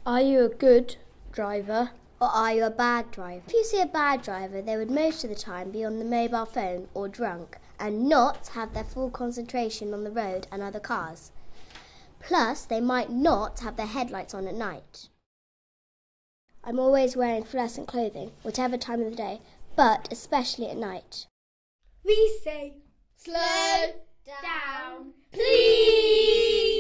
Are you a good driver? Or are you a bad driver? If you see a bad driver, they would most of the time be on the mobile phone or drunk and not have their full concentration on the road and other cars. Plus, they might not have their headlights on at night. I'm always wearing fluorescent clothing, whatever time of the day, but especially at night. We say, slow down, please.